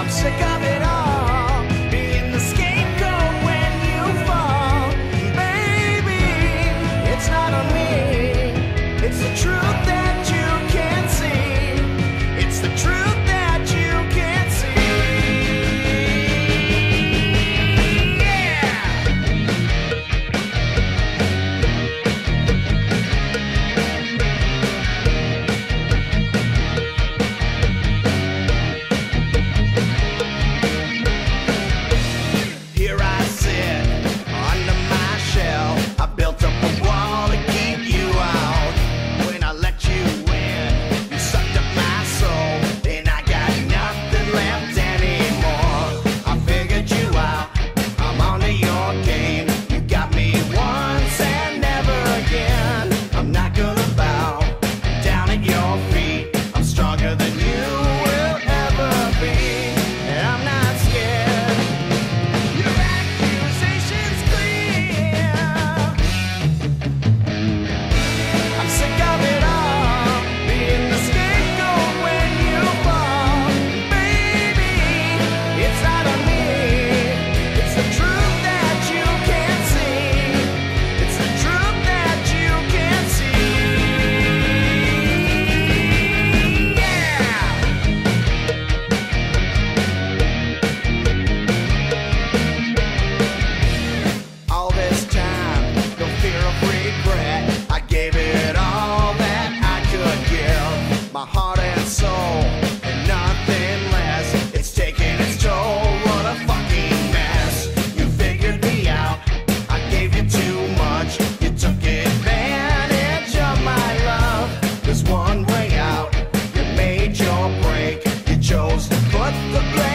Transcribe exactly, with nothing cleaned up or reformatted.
sick of it all, being the scapegoat when you fall. Baby, it's not on me, it's the truth that you can't see. It's the truth that you can't see. Here I sit under my shell. I built up a wall to keep you out. When I let you in, you sucked up my soul, and I got nothing left anymore. I figured you out, I'm onto your game. You got me once and never again. I'm not gonna bow down at your feet. I'm stronger than you will ever be, and I'm not scared. Your accusation's clear. I'm sick of it all, being the scapegoat when you fall. Baby, it's not on me, it's the truth that you can't see. It's the truth that you can't see. Yeah! All this time, no fear of regret. I gave it all that I could give, my heart and soul, and nothing less. It's taking its toll, what a fucking mess. You figured me out, I gave you too much. You took advantage of my love. There's one way out, you made your break. You chose to put the blame